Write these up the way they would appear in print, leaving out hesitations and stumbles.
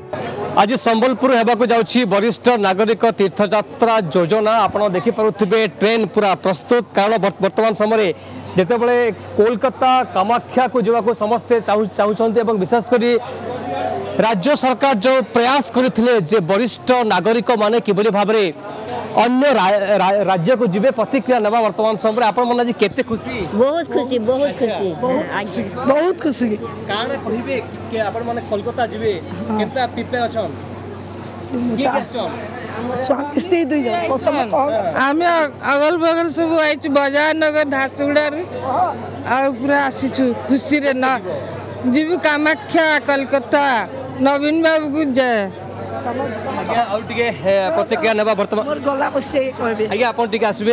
आज संबलपुर होगा जाऊँगी वरिष्ठ नागरिक तीर्थयात्रा योजना आपड़ देखिपे ट्रेन पूरा प्रस्तुत कारण बर्तमान समय जितेबले कोलकाता कामाख्या को जावाक समस्ते चाहते विशेषकर राज्य सरकार जो प्रयास करते वरिष्ठ नागरिक माने किभली भाव अन्य राज्य को जीवे प्रतिक्रिया नवा वर्तमान समय आपण मन आज केते खुशी बहुत खुशी बहुत खुशी काना कहिबे कि आपण माने कोलकाता जीवे केता प्रिपेयर अछन की क्वेश्चन स्वामी स्त्री दुई जन प्रथम आम अगल बगल सब आई बाजार नगर झारसुगुड़ा पूरा आसी खुशी रे न जीव कामाख्या कोलकाता नवीन बाबू को जय प्रतिक्रिया ना बर्तमान आज्ञा आप आसबे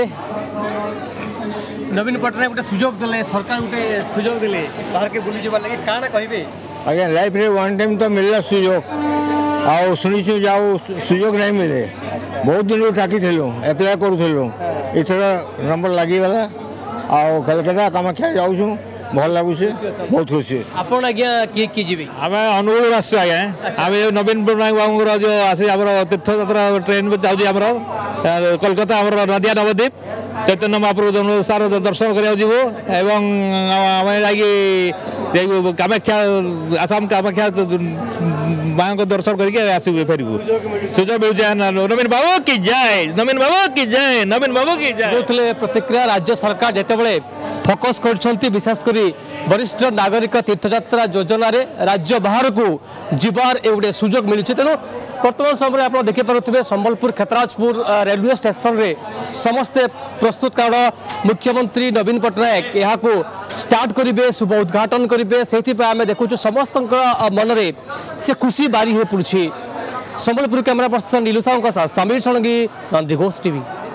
नवीन पटनायक गोटे सुजोग देले सरकार गोटे सुजोग देले बाहर के बुली जबार लगे काना कहबे आज्ञा लाइफ रे वन टाइम तो मिलला सुजोग आ सुनिछु जाओ सुजोग नहीं मिले बहुत दिन टाकी थिलु अप्लाई करूथिलु इथर नंबर लागी वाला आ कलकत्ता कामाख्या जाऊछु भल लगुच बहुत खुशी आपन आज्ञा की जीवे आम अनुगुल आसु आज्ञा आम नवीन पट्टनायक बाबू जो आसे तीर्थयात्रा ट्रेन जाऊँगी आम कोलकाता आम नदिया नवद्वीप चैतन्य महाप्रभु सार दर्शन करा जीवु एवं आम जा कामाख्या आसाम कामाख्या माँ को दर्शन करके आसबू फेरबू सुजोग मिल नवीन बाबू की जय नवीन बाबू की जय नवीन बाबू की जय प्रतिक्रिया राज्य सरकार जितेबले फोकस कर विशेषकर वरिष्ठ नागरिक तीर्थयात्रा योजना रे राज्य बाहर को जीवार ए गोटे सुजोग मिली तेणु वर्तमान समय आप देखिपे संबलपुर क्षेत्राजपुर रेलवे स्टेशन रे समस्ते प्रस्तुत कारण मुख्यमंत्री नवीन पट्टनायक यहाँ को स्टार्ट करेंगे शुभ उद्घाटन करेंगे से आम देखु समस्त मन में से खुशी बारी हो पड़ी संबलपुर कैमरा पर्सन नीलू साहू समीर षणगी नंदीघोष टीवी।